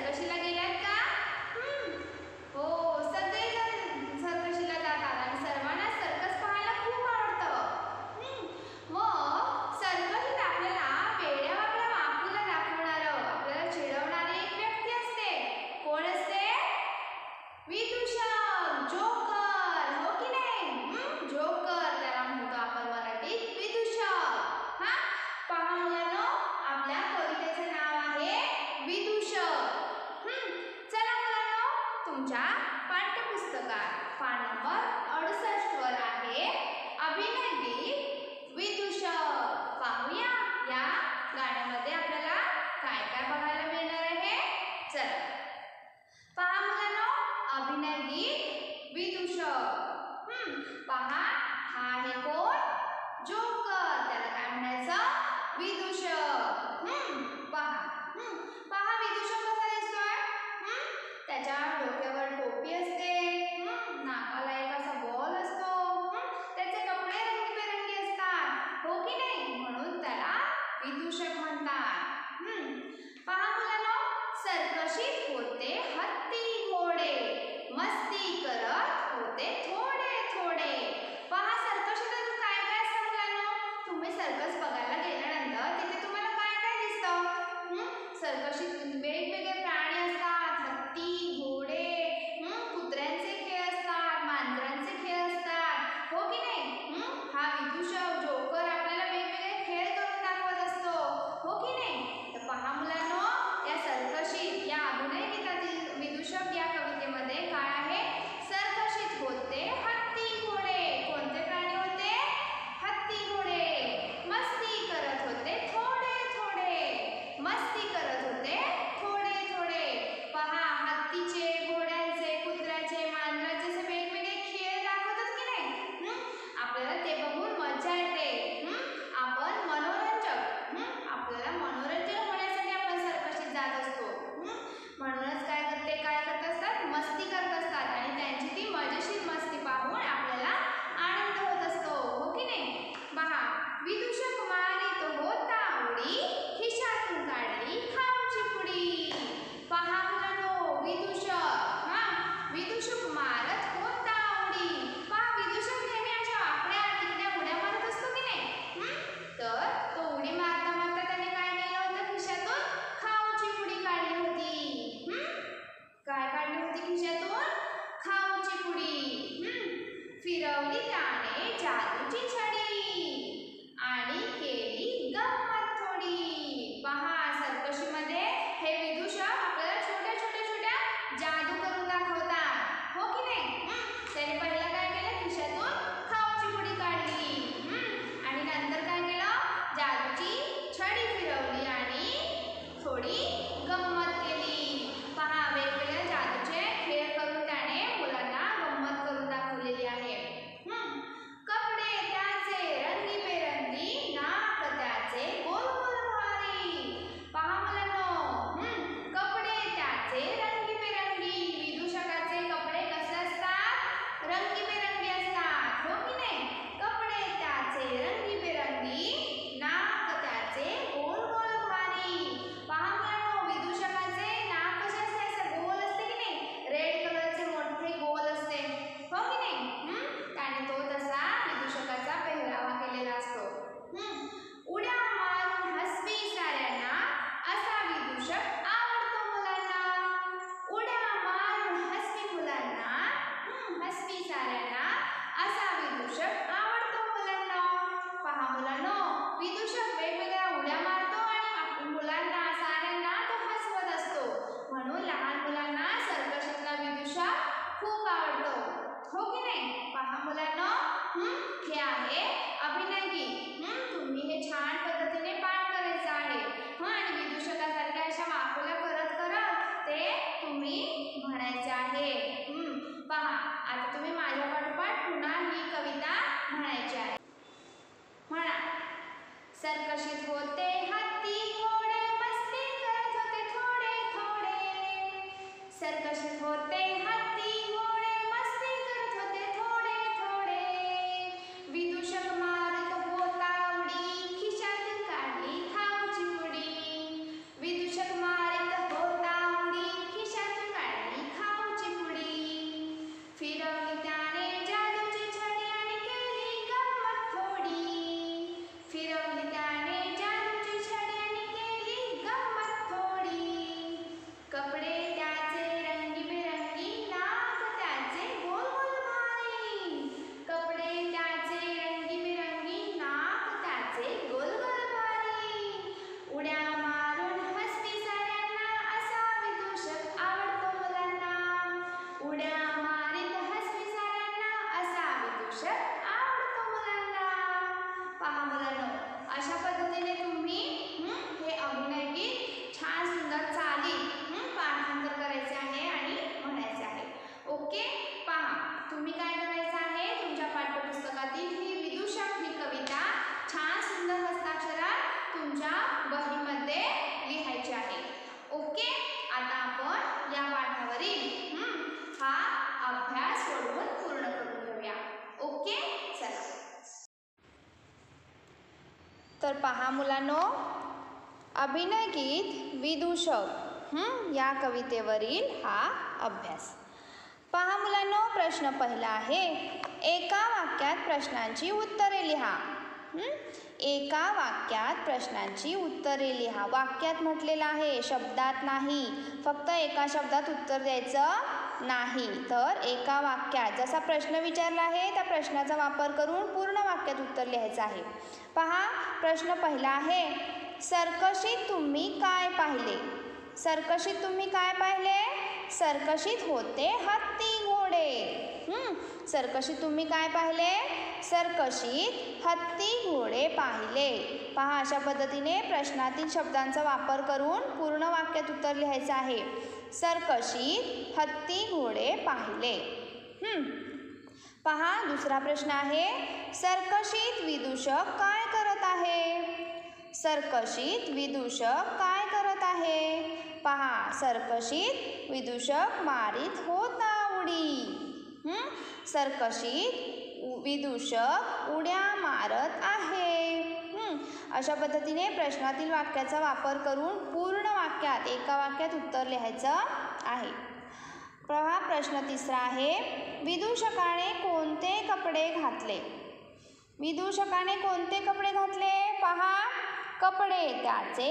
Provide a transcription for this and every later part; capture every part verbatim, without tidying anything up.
सर्कशीला गेलात का? हो, सगळेजण सर्कशीला जातात आणि सर्वांना सर्कस पाहायला खूप आवडतं. मग सर्कशीत आपल्याला वेड्यावाकड्या वाकूला दाखवणारं, आपल्याला चिडवणारी एक व्यक्ती असते. कोण असते? विदूषक, जोकर, हो की नाही? जोकर त्याला म्हणतो आपण मराठीत विदूषक. हा, पहा मुलांनो, आपल्या कवितेचं नाव आहे विदूषक. चला मुलांनो, तुमच्या पाठ्यपुस्तकात पान नंबर अडुसष्ट वर आहे अभिनय गीत विदूषक. पाहूया या गाण्यामध्ये आपल्याला काय काय बघायला मिळणार आहे. चला पहा मुलांनो, अभिनय गीत विदूषक. पहा, हा आहे कोण? जोकर. त्याला काय म्हणायचं? विदूषक. पहा पहा विदूषक कसा दिसतोय? त्याच्या डोक्यावर टोपी असते, नाकाला एक असा बॉल असतो, त्याचे कपडे रंगीबेरंगी असतात, हो की नाही? म्हणून त्याला विदूषक म्हणतात. पहा मुलांनो, सर्कशीत होते हत्ती घोडे, मस्ती करत होते थोडे थोडे. पहा सर्कशीत अजून काय काय असतं मुलांनो? तुम्ही सर्कस बघायला गेल्यानंतर तिथे तुम्हाला काय काय दिसतं? सर्कशीत वेगवेगळे प्राणी असतात, हत्ती, घोडे, कुत्र्यांचे खेळ असतात, मांजरांचे खेळ असतात, हो की नाही? हा विदूषक जोकर आपल्याला वेगवेगळे खेळ करून दाखवत असतो, हो की नाही? तर पहा मुलांनो, या सर्कशीत या अभिनय गीतातील विदूषक या कवितेमध्ये काय आहे? सर्कशीत होते हत्ती घोडे. कोणते प्राणी होते? हत्ती घोडे. मस्ती करत होते थोडे थोडे. मस्ती करत होते थोडे थोडे. पहा, हत्तीचे, घोड्यांचे, कुत्र्याचे, मांजराचे असे वेगवेगळे खेळ दाखवतात की नाही? आपल्याला ते बघून मजा येते. आपण मनोरंजक आपल्याला मनोरंजन होण्यासाठी आपण सर्कशीत जात असतो. म्हणूनच काय करते काय करत असतात? मस्ती करत असतात आणि त्यांची ती मजेशीर मस्ती पाहून आपल्याला आनंद होत असतो, हो की नाही? पहा, विदूषक मारित होता उडी, खिशातून काढली खाऊची पुडी. पहा मुलांनो, विदूषक हा विदूषक मारत होता उडी. पहा, विदूषक नेहमी अशा वाकड्या तिकड्या उड्या मारत असतो की नाही? तर तो उडी मारता मारता त्याने काय केलं होतं? खिशातून खाऊची पुडी काढली होती. काय काढली होती खिशातून? खाऊची पुडी. फिरवली त्याने जादूची छडी आणि केली गंमत थोडी. पहा, सर्कशीमध्ये हे विदूषक आपल्याला छोट्या छोट्या छोट्या जादू करून दाखवतात, हो की नाही? त्याने पहिला काय केलं? खिशातून खाऊची पुडी काढली आणि नंतर काय केलं? जादूची छडी फिरवली आणि थोडी गंमत केली. पहा, वेगवेगळ्या जादूचे खेळ करून त्याने मुलांना गंमत करून दाखवलेली आहे. कपडे त्याचे रंगीबेरंगी, नाक त्याचे गोल गोल भारी. पहा मुलांनो, कपडे त्याचे रंगीबेरंगी. विदूषकाचे कपडे कसे असतात? रंगीबेरंगी असतात, हो की नाही? कपडे त्याचे रंगीबेरंगी, नाक त्याचे गोल गोल भारी. पहा मुलांनो, विदूषकाचे नाक कसे असते? असं गोल असते की नाही? रेड कलरचे मोठे गोल असते, हो की नाही? त्याने तो तसा विदूषकाचा पेहरावा केलेला असतो. उड्या मारून हसवी साऱ्यांना, असा विदूषक आवडतो मुलांना. उड्या मारून हसवी मुलांना, हसवी साऱ्यांना, असा विदूषक आवडतो मुलांना. पहा मुलांनो, विदूषक वेगवेगळ्या उड्या मारतो आणि मुलांना साऱ्यांना तो हसवत असतो. म्हणून लहान मुलांना सर्कशीतला विदूषक खूप आवडतो, हो की नाही? पहा मुलांनो, हे आहे अभिनय गीत. तुम्ही हे छान पद्धतीने पाठ करायचं आहे आणि विदूषकासारख्या अशा वाकुल्या करत करत ते तुम्ही म्हणायचे आहे. पहा, आता तुम्ही माझ्या पाठोपाठ पुन्हा ही कविता म्हणायची आहे. म्हणा, सर्कशीत होते हत्ती घोडे, मस्ती करत होते थोडे थोडे. सर्कशीत होते हत्ती घोडे, मस्ती करत होते थोडे थोडे. विदूषक मारत होता उडी, खिशातून काढली खाऊची पुडी. विदूषक मारत होता उडी, तर पहा मुलांनो, अभिनय गीत विदूषक हं, या कवितेवरील हा अभ्यास. पहा मुलांनो, प्रश्न पहिला आहे, एका वाक्यात प्रश्नांची उत्तरे लिहा. हं? एका वाक्यात प्रश्नांची उत्तरे लिहा. वाक्यात म्हटलेलं आहे, शब्दात नाही. फक्त एका शब्दात उत्तर द्यायचं नाही, तर एका वाक्यात जसा प्रश्न विचारला आहे त्या प्रश्नाचा वापर करून पूर्ण वाक्यात उत्तर लिहायचं आहे. पहा, प्रश्न पहिला आहे, सर्कशीत तुम्ही काय पाहिले? सर्कशीत तुम्ही काय पाहिले? सर्कशीत होते हत्ती घोडे. हं, सर्कशीत तुम्ही काय पाहिले? सर्कशीत हत्ती घोडे पाहिले. पहा, अशा पद्धतीने प्रश्नातील शब्दांचा वापर करून पूर्ण वाक्यात उत्तर लिहायचं आहे. सर्कशीत हत्ती घोडे पाहिले. हं, पहा, दुसरा प्रश्न आहे, सर्कशीत विदूषक काय करत आहे? सर्कशीत विदूषक काय करत आहे? पहा, सर्कशीत विदूषक मारीत होता उडी. हं, सर्कशीत विदूषक उड्या मारत आहे. हं, अशा पद्धतीने प्रश्नातील वाक्याचा वापर करून पूर्ण वाक्यात एका वाक्यात उत्तर लिहायचं आहे. पहा, प्रश्न तिसरा आहे, विदूषकाने कोणते कपडे घातले? विदूषकाने कोणते कपडे घातले? पहा, कपडे त्याचे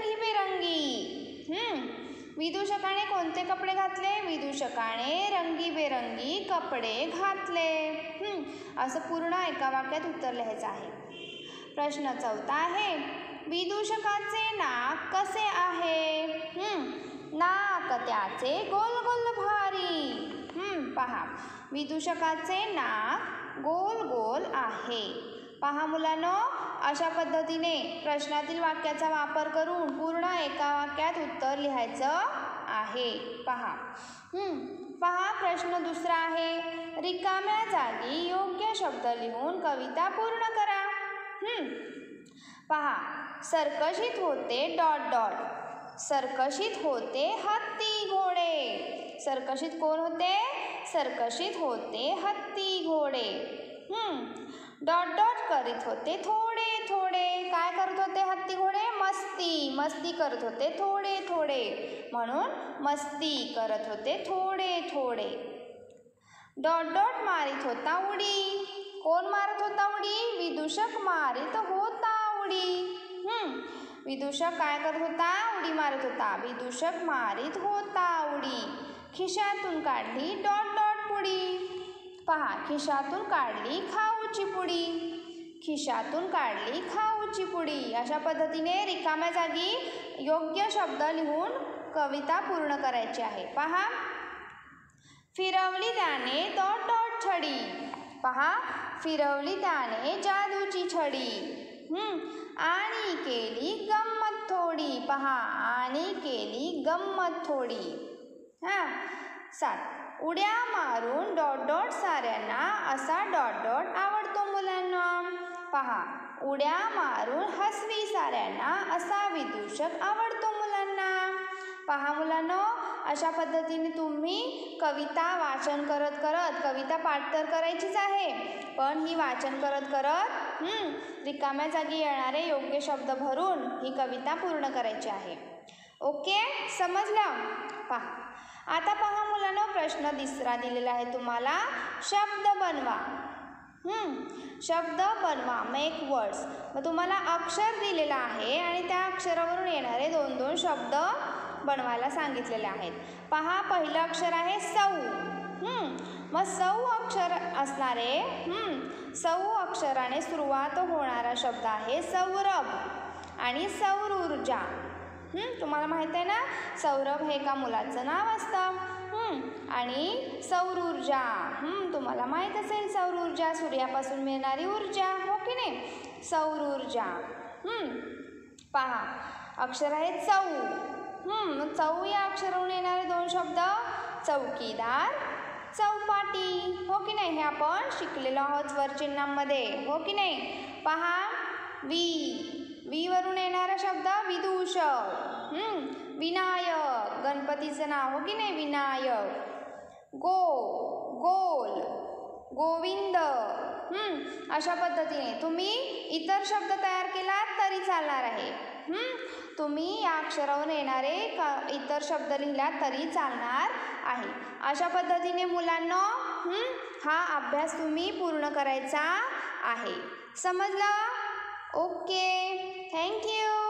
रंगीबेरंगी. हं, विदूषकाने कोणते कपडे घातले? विदूषकाने रंगीबेरंगी कपडे घातले. हं, असं पूर्ण एका वाक्यात उत्तर लिहायचं आहे. प्रश्न चौथा आहे, विदूषकाचे नाक कसे आहे? हं, नाक त्याचे गोल गोल भारी. हं, पहा, विदूषकाचे नाक गोल गोल आहे. पहा मुलांनो, अशा पद्धतीने प्रश्नातील वाक्याचा वापर करून पूर्ण एका वाक्यात उत्तर लिहायचं आहे. पहा, हं, पहा, प्रश्न दुसरा आहे, रिकाम्या जागी योग्य शब्द लिहून कविता पूर्ण करा. हं, पहा, सर्कशीत होते डॉट डॉट. सर्कशीत होते हत्ती घोडे. सर्कशीत कोण होते? सर्कशीत होते हत्ती घोडे. हं, डॉट डॉट करीत होते थोडे थोडे. काय करत होते हत्ती घोडे? मस्ती. मस्ती करत होते थोडे थोडे, म्हणून मस्ती करत होते थोडे थोडे. डॉट डॉट मारित होता उडी. कोण मारत होता उडी? विदूषक मारित होता उडी. हं, विदूषक काय करत होता? उडी मारत होता. विदूषक मारित होता उडी. खिशातून काढली डॉट डॉट पुडी. पहा, खिशातून काढली खाऊची पुडी. खिशातून काढली खाऊची पुडी. अशा पद्धतीने रिकाम्या जागी योग्य शब्द लिहून कविता पूर्ण करायची आहे. पहा, फिरवली त्याने डॉट डॉट छडी. पहा, फिरवली त्याने जादूची छडी. हं, आणि केली गंमत थोडी. पहा, आणि केली गंमत थोडी. हां, सात, उड्या मारून डॉट डॉट साऱ्यांना असा डॉट डॉट आवडतो मुलांना. पहा, उड्या मारून हसवी साऱ्यांना असा विदूषक आवडतो मुलांना. पहा मुलांनो, अशा पद्धतीने तुम्ही कविता वाचन करत करत, कविता पाठ तर करायचीच आहे, पण ही वाचन करत करत हं, रिकाम्या जागी येणारे योग्य शब्द भरून ही कविता पूर्ण करायची आहे. ओके, समजलं? पहा, आता पहा मुलांनो, प्रश्न तिसरा दिलेला आहे तुम्हाला, शब्द बनवा. हं, शब्द बनवा, मेक वर्ड्स. मग तुम्हाला अक्षर दिलेलं आहे आणि त्या अक्षरावरून येणारे दोन दोन शब्द बनवायला सांगितलेले आहेत. पहा, पहिलं अक्षर आहे सौ. हं, मग सौ अक्षर असणारे हं, सौ अक्षराने सुरुवात होणारा शब्द आहे सौरभ आणि सौर ऊर्जा. हं, तुम्हाला माहीत आहे ना, सौरभ हे एका मुलाचं नाव असतं. हं, आणि सौर ऊर्जा, हं, तुम्हाला माहीत असेल, सौर ऊर्जा सूर्यापासून मिळणारी ऊर्जा, हो की नाही, सौर ऊर्जा. हं, पहा, अक्षर आहे चौ. हं, चौ या अक्षरावरून येणारे दोन शब्द, चौकीदार, चौपाटी, हो की नाही, हे आपण शिकलेलो आहोत स्वरचिन्हांमध्ये, हो की नाही. पहा, वी, वी वरून येणारा शब्द विदूषक. हं, विनायक, गणपतीचं नाव, हो की नाही, विनायक. गो, गोल, गोविंद. हम्म अशा पद्धतीने तुम्ही इतर शब्द तयार केलात तरी चालणार आहे. हम्म तुम्ही या अक्षरावरून येणारे क इतर शब्द लिहिलात तरी चालणार आहे. अशा पद्धतीने मुलांनो हम्म हा अभ्यास तुम्ही पूर्ण करायचा आहे. समजलं? Okay, thank you.